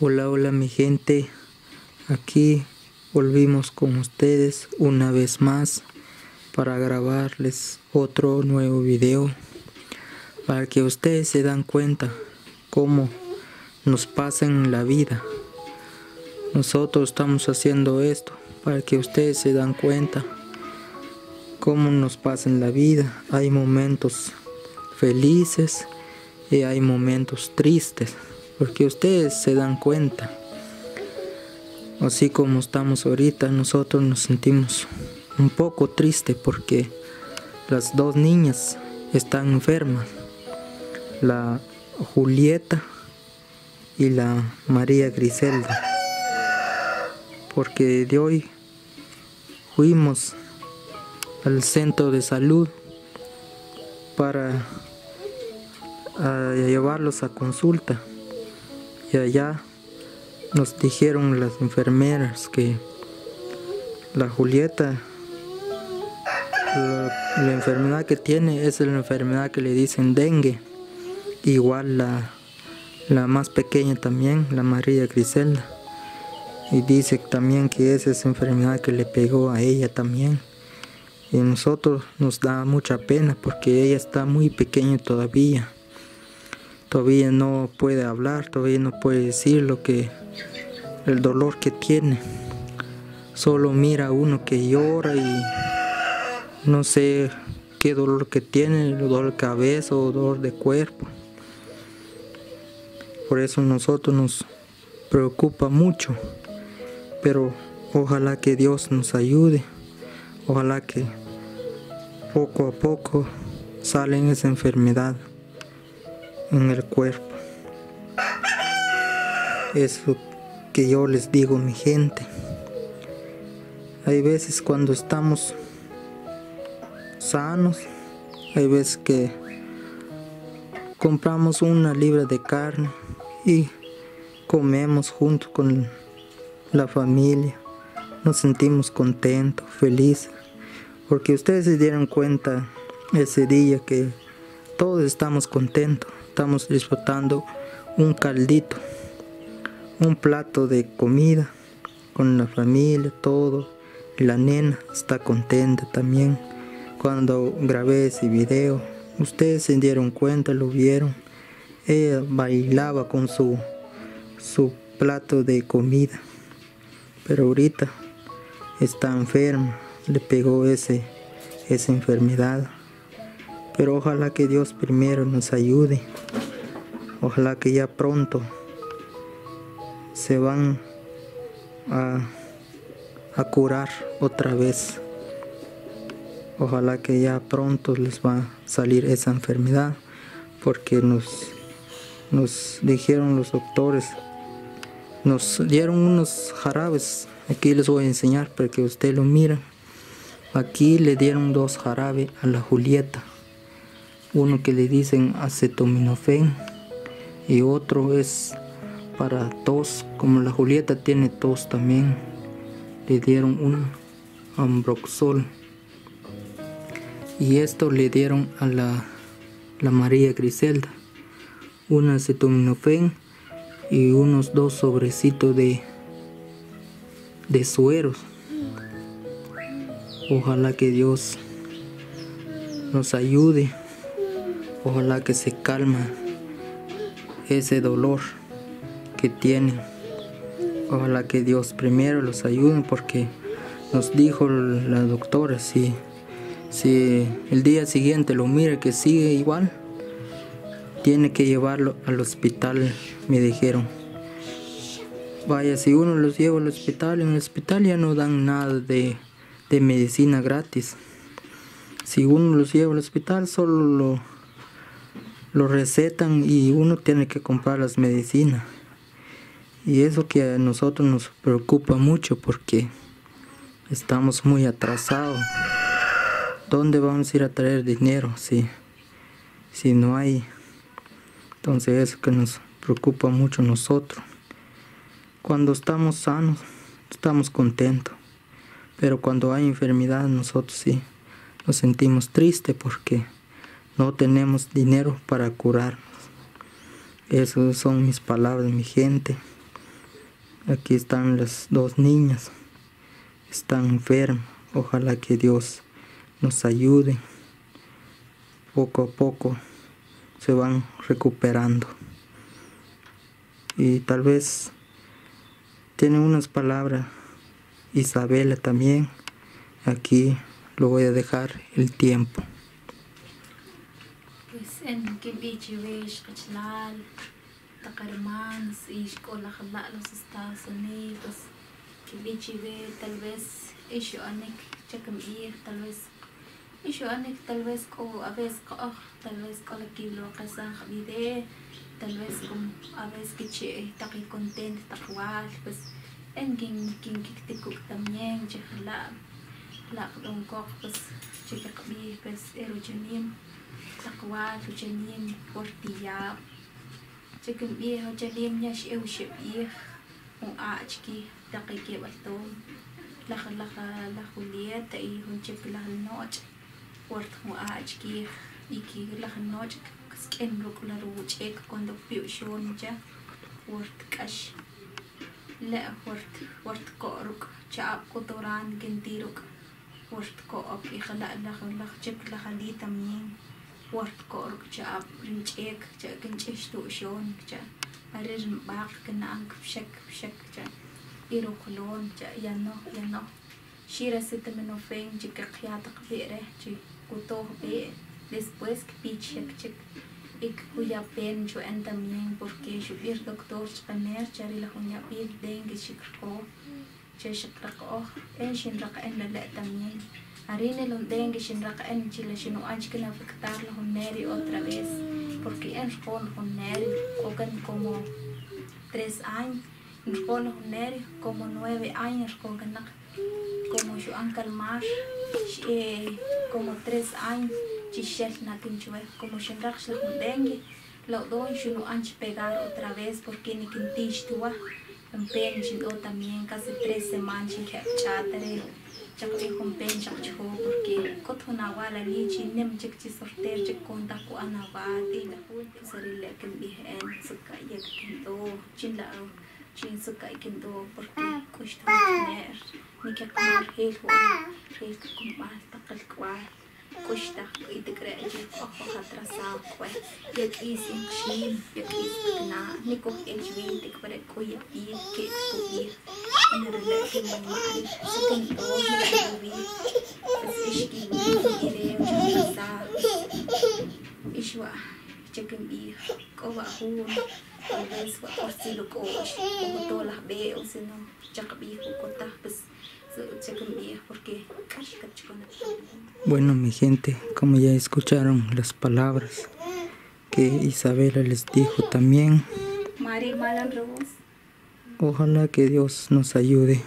Hola, hola mi gente, aquí volvimos con ustedes una vez más para grabarles otro nuevo video para que ustedes se dan cuenta cómo nos pasa en la vida. Nosotros estamos haciendo esto para que ustedes se dan cuenta cómo nos pasa en la vida. Hay momentos felices y hay momentos tristes, porque ustedes se dan cuenta. Así como estamos ahorita, nosotros nos sentimos un poco tristes porque las dos niñas están enfermas, la Julieta y la María Griselda, porque de hoy fuimos al centro de salud para llevarlos a consulta, y allá nos dijeron las enfermeras que la Julieta, la enfermedad que tiene es la enfermedad que le dicen dengue. Igual la más pequeña también, la María Griselda. Y dice también que es esa enfermedad que le pegó a ella también. Y a nosotros nos da mucha pena porque ella está muy pequeña todavía. Todavía no puede hablar, todavía no puede decir el dolor que tiene. Solo mira a uno que llora y no sé qué dolor que tiene, dolor de cabeza o dolor de cuerpo. Por eso nosotros nos preocupa mucho, pero ojalá que Dios nos ayude, ojalá que poco a poco sale esa enfermedad en el cuerpo. Eso que yo les digo, mi gente. Hay veces cuando estamos sanos, hay veces que compramos una libra de carne y comemos junto con la familia. Nos sentimos contentos, felices, porque ustedes se dieron cuenta ese día que todos estamos contentos, estamos disfrutando un caldito, un plato de comida con la familia, todo. La nena está contenta también. Cuando grabé ese video, ustedes se dieron cuenta, lo vieron. Ella bailaba con su plato de comida, pero ahorita está enferma, le pegó esa enfermedad. Pero ojalá que Dios primero nos ayude, ojalá que ya pronto se van a curar otra vez. Ojalá que ya pronto les va a salir esa enfermedad, porque nos dijeron los doctores, nos dieron unos jarabes. Aquí les voy a enseñar para que ustedes lo miren. Aquí le dieron 2 jarabes a la Julieta, uno que le dicen acetaminofén y otro es para tos. Como la Julieta tiene tos también, le dieron un ambroxol, y esto le dieron a la María Griselda, un acetaminofén y unos 2 sobrecitos de sueros. Ojalá que Dios nos ayude, ojalá que se calma ese dolor que tienen. Ojalá que Dios primero los ayude, porque nos dijo la doctora, si el día siguiente lo mira que sigue igual, tiene que llevarlo al hospital, me dijeron. Vaya, si uno los lleva al hospital, en el hospital ya no dan nada de medicina gratis. Si uno los lleva al hospital, solo lo recetan y uno tiene que comprar las medicinas. Y eso que a nosotros nos preocupa mucho porque estamos muy atrasados. ¿Dónde vamos a ir a traer dinero si no hay? Entonces eso que nos preocupa mucho a nosotros. Cuando estamos sanos, estamos contentos. Pero cuando hay enfermedad, nosotros sí nos sentimos tristes porque no tenemos dinero para curarnos. Esas son mis palabras, mi gente. Aquí están las dos niñas, están enfermas. Ojalá que Dios nos ayude. Poco a poco se van recuperando. Y tal vez tiene unas palabras Isabela también. Aquí lo voy a dejar el tiempo. Pues en que bichi vesh kachlal takarmans y escola los Estados Unidos que bichi ve tal vez isho anek chakam ir tal vez isho anek tal vez ko a veces tal vez ko la kiblo casa habide tal vez como a veces que che taki contento takwal pues en kin kiktikuk también chakla la don kok pues chakabi pues erojanim takwal janim portilla chakam viejo janim nyash euship ir un achki daqiqi balton la Julieta y un chip la noche port un achki iki la noche en rukula ruchek cuando piushon ya port kash la port koruk chap kotoran gentiruk port ko op y la chip la hali también port koruk chap rinchek cha genchish tu shon cha arir bak kenang shek cha irokulon cha ya no shira sitemenofen chica khiata qvere chi kuto be después que pichek chik ik kuya pen yo en también porque yo bir doctor chaner chari la hunya bir dengue chikko che shikrako en shinraka en la también harine lo dengue shinraka en chile shino anch que afectar la huneri otra vez porque en con huneri cogan como 3 años con huneri como 9 años cogan como yo calmar como 3 años chishel na kinchue como shinrak la dengue lo don shino anch pegar otra vez porque ni kintish tua un pen o también casi 3 semanas sin chatere chakwe con pen chakcho porque kotona wala ni chinem chikchi sorter chikonda ko anabati la sarile que bien suka yek kindo chinla chin suka kindo porque cuesta tener ni que comer hel con mal takal kwal cuesta y te crees ojo atrasado pues y aquí sin chin y aquí na ni con el chvin te para coya y que coya en el que mal se que todo me vi es que iré atrasado ishwa chequen y coba hun tal vez por si lo coach como todas las veo si no chacabi cota pues Bueno, mi gente, como ya escucharon las palabras que Isabela les dijo también, ojalá que Dios nos ayude,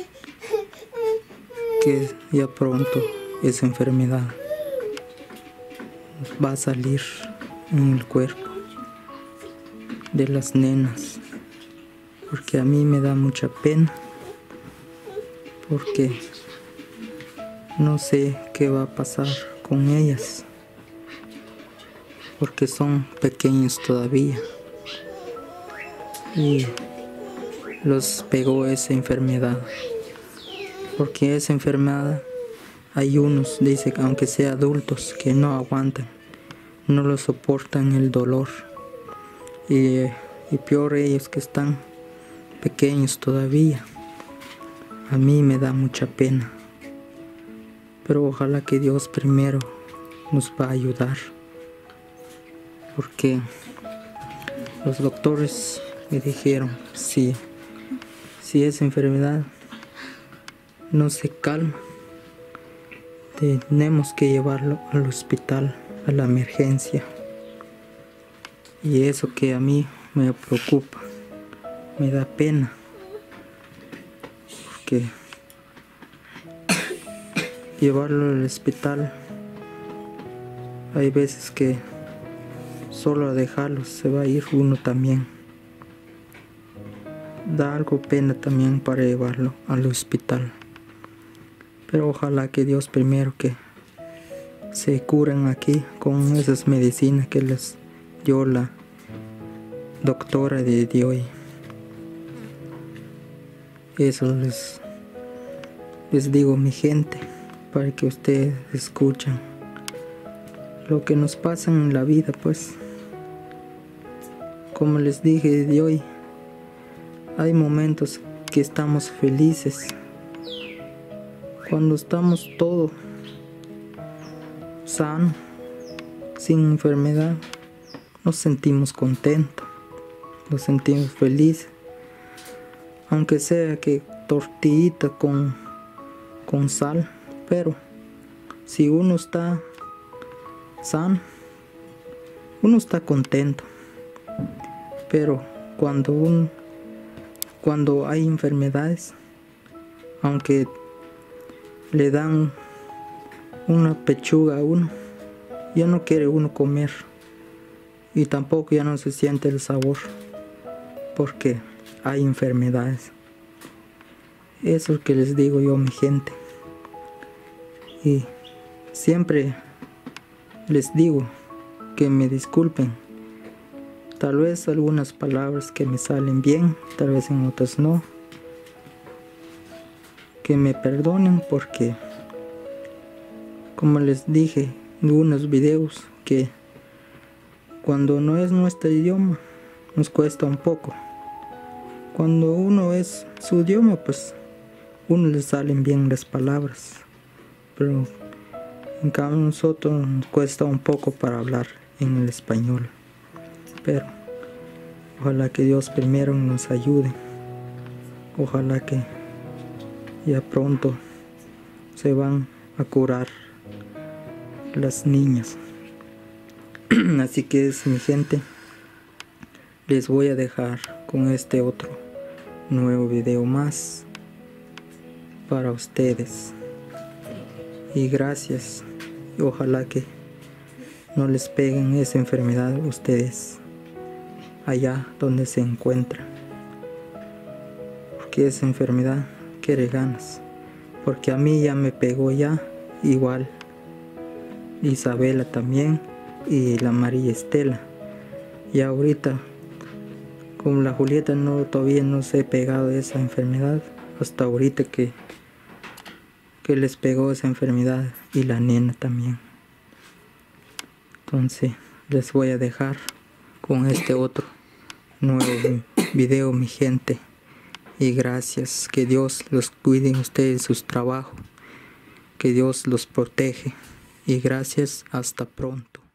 que ya pronto esa enfermedad va a salir en el cuerpo de las nenas, porque a mí me da mucha pena. Porque no sé qué va a pasar con ellas, porque son pequeños todavía y los pegó esa enfermedad, porque esa enfermedad hay unos, dice que aunque sean adultos, que no aguantan, no lo soportan el dolor y peor ellos que están pequeños todavía. A mí me da mucha pena, pero ojalá que Dios primero nos va a ayudar, porque los doctores me dijeron, si esa enfermedad no se calma, tenemos que llevarlo al hospital, a la emergencia, y eso que a mí me preocupa, me da pena. Que llevarlo al hospital, hay veces que solo a dejarlo se va a ir uno también. Da algo pena también para llevarlo al hospital, pero ojalá que Dios primero que se curen aquí con esas medicinas que les dio la doctora de hoy. Eso les digo, mi gente, para que ustedes escuchen lo que nos pasa en la vida, pues. Como les dije de hoy, hay momentos que estamos felices. Cuando estamos todo sano, sin enfermedad, nos sentimos contentos, nos sentimos felices. Aunque sea que tortillita con sal, pero si uno está sano, uno está contento. Pero cuando hay enfermedades, aunque le dan una pechuga a uno, ya no quiere uno comer y tampoco ya no se siente el sabor, porque hay enfermedades. Eso es lo que les digo yo, mi gente. Y siempre les digo que me disculpen. Tal vez algunas palabras que me salen bien, tal vez en otras no. Que me perdonen porque, como les dije en unos videos, que cuando no es nuestro idioma nos cuesta un poco. Cuando uno es su idioma, pues uno le salen bien las palabras, pero en cambio a nosotros nos cuesta un poco para hablar en el español. Pero ojalá que Dios primero nos ayude. Ojalá que ya pronto se van a curar las niñas. Así que es, mi gente, les voy a dejar con este otro nuevo video más para ustedes. Y gracias. Y ojalá que no les peguen esa enfermedad a ustedes allá donde se encuentran, porque esa enfermedad quiere ganas, porque a mí ya me pegó ya, igual Isabela también y la María Estela. Y ahorita como la Julieta todavía no se ha pegado esa enfermedad, hasta ahorita que les pegó esa enfermedad, y la nena también. Entonces les voy a dejar con este otro nuevo video, mi gente, y gracias. Que Dios los cuide en ustedes, sus trabajos, que Dios los protege, y gracias. Hasta pronto.